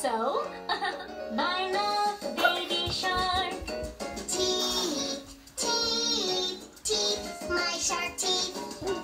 So, my love, baby shark. Teeth, teeth, teeth, my shark teeth.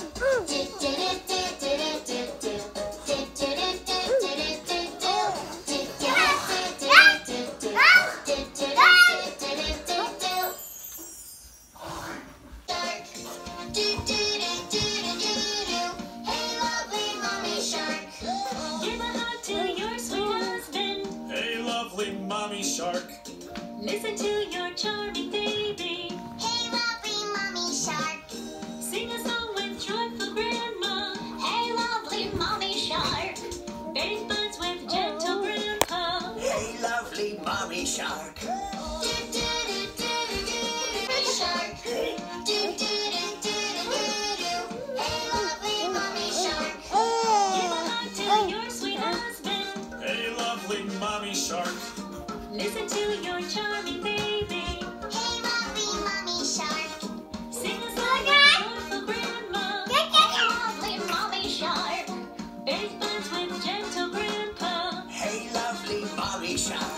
Hey, lovely mommy shark. Give a hug to your sweet husband. Hey, lovely mommy shark. Listen to your charming baby. Hey, lovely mommy shark. Sing a song with joyful grandma. Hey, lovely mommy shark. Bathe buds with gentle grandpa. Hey, lovely mommy shark. Shark. Hey, lovely mommy shark. Give a hug to your sweet husband. Hey, lovely mommy shark. Listen to your charming baby. Hey, lovely mommy shark. Sing a song with joyful grandma. Hey, lovely mommy shark. Bathe buds with gentle grandpa. Hey, lovely mommy shark.